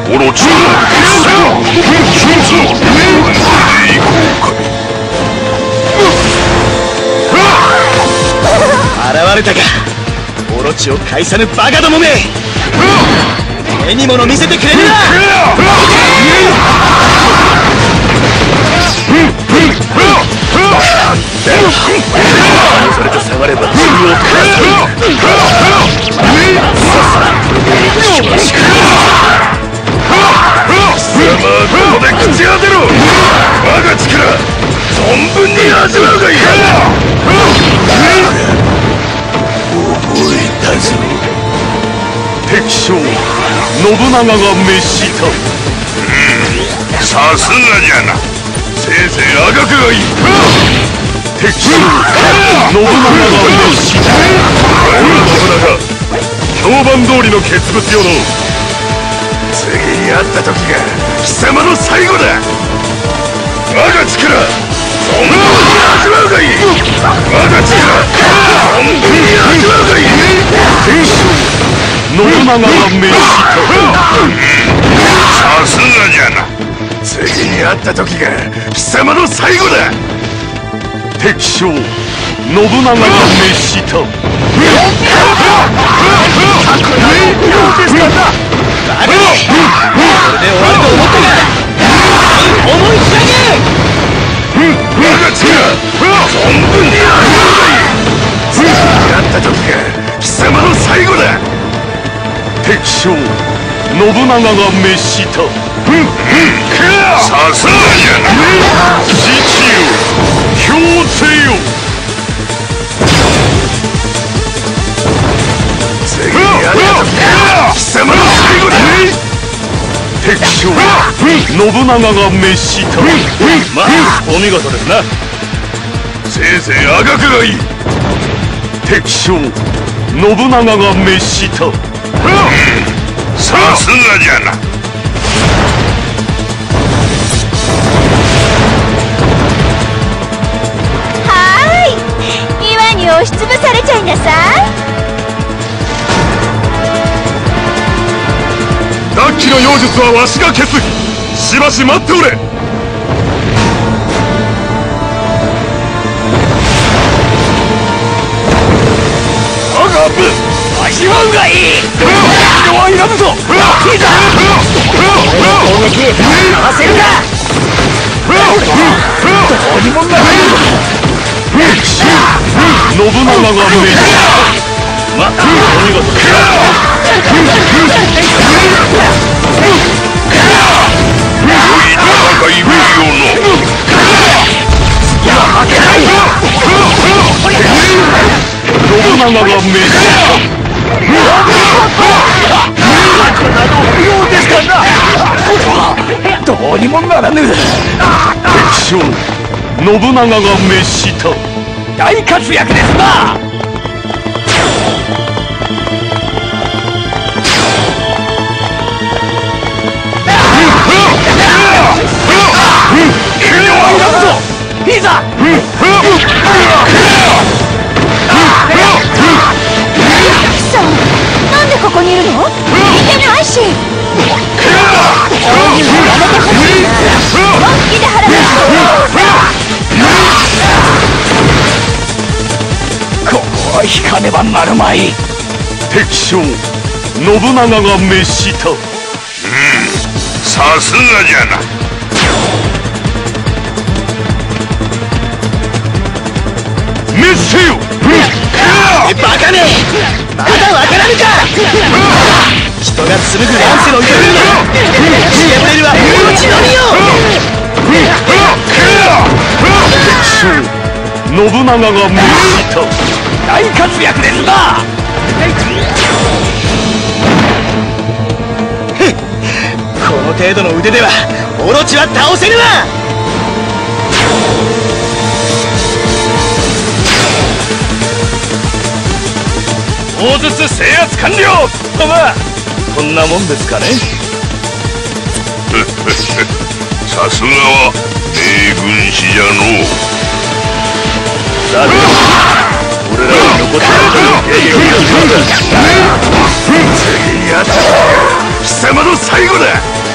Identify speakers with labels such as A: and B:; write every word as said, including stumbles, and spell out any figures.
A: オロチの決戦一つをこれでいこうか。
B: 現れたか、オロチを介さぬバカどもめ。目に物見せてくれるな。それと下がれば中央から貴様はここで口当てろ。我が力存分に味わうがいい。覚えたぞ。敵将信長が滅した。さすがじゃな。せいぜいあがくがいい。敵将信長が滅した。信長評判通りの傑物よの。次に会った時が貴様の最後だ。我が力存分に味わうがいい。我が力存分に味わうがいい。敵将信長が滅した。さすがじゃな。次に会った時が貴様の最後だ。敵将信長が滅した。バカめ、これで終わると思ったが、思い知らねえ。我が力存分に味わうがいい。次に会った時が貴様の最後だ。敵将信長が滅した。さすがじゃな。父よ、強勢よ。次に会った時が貴様の最後だ。敵将信長が滅した。まあお見事ですな。せいぜいあがくがいい。敵将信長が滅した。さすがじゃな。
C: はーい、岩に押しつぶされちゃいなさい。
A: ダッキの妖術はわしが消す。しばし待っておれ。我が部味わうがいい。人は選ぶぞ。いざ攻撃合わせるか。どうにもならない。信長が滅した。まあお見事。戦いぶりよの。いや負けない。信長が滅した。こんなの不要ですからな。どうにもならぬ。敵将信長が滅した。大活躍ですな。いざ。さあ、なんでここにいるの？見てないし。そういうのやめてほしいな。本気で腹立つ。ここは引かねばなるまい。敵将信長が滅した。うん、さすがじゃな。滅せよ。バカめ、まだわからぬか。人が紡ぐ乱世の夜に知れれるはオロチのみよ。敵将信長が滅した。大活躍ですな。この程度の腕ではオロチは倒せぬわ。大筒制圧完了とまあこんなもんですかね。さすがは名軍師じゃのう。さて俺らに残っている兵力を次にやったら貴
B: 貴様の最後だ。